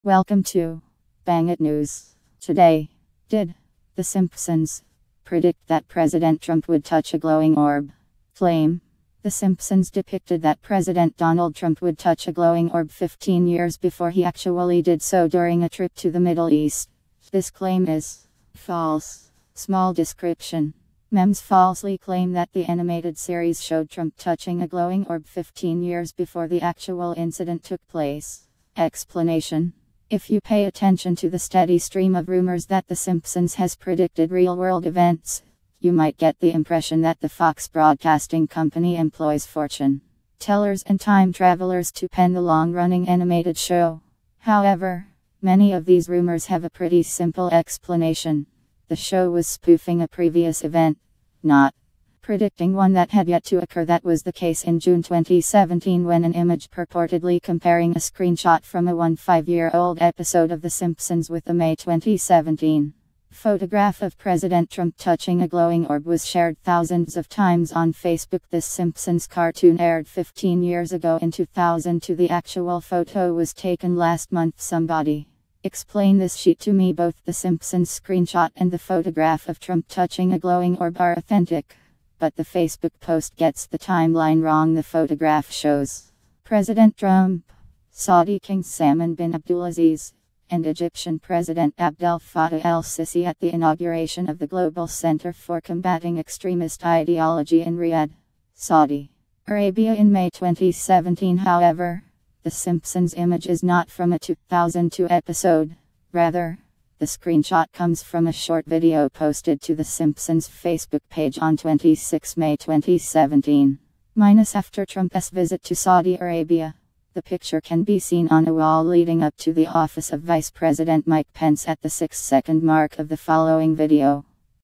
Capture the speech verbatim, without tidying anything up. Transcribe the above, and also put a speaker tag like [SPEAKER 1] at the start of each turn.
[SPEAKER 1] Welcome to Bang It News. Today, did The Simpsons predict that President Trump would touch a glowing orb? Claim. The Simpsons depicted that President Donald Trump would touch a glowing orb fifteen years before he actually did so during a trip to the Middle East. This claim is false. Small description. Memes falsely claim that the animated series showed Trump touching a glowing orb fifteen years before the actual incident took place. Explanation. If you pay attention to the steady stream of rumors that The Simpsons has predicted real-world events, you might get the impression that the Fox Broadcasting Company employs fortune tellers and time travelers to pen the long-running animated show. However, many of these rumors have a pretty simple explanation. The show was spoofing a previous event, not predicting one that had yet to occur. That was the case in June twenty seventeen when an image purportedly comparing a screenshot from a one-five-year-old episode of The Simpsons with a May twenty seventeen photograph of President Trump touching a glowing orb was shared thousands of times on Facebook. This Simpsons cartoon aired fifteen years ago in two thousand two. The actual photo was taken last month. Somebody explain this sheet to me. Both the Simpsons screenshot and the photograph of Trump touching a glowing orb are authentic. But the Facebook post gets the timeline wrong. The photograph shows President Trump, Saudi King Salman bin Abdulaziz, and Egyptian President Abdel Fattah el-Sisi at the inauguration of the Global Center for Combating Extremist Ideology in Riyadh, Saudi Arabia in May twenty seventeen. However, The Simpsons image is not from a two thousand two episode. Rather, the screenshot comes from a short video posted to The Simpsons Facebook page on the twenty-sixth of May twenty seventeen. Minus after Trump's visit to Saudi Arabia. The picture can be seen on a wall leading up to the office of Vice President Mike Pence at the six second mark of the following video.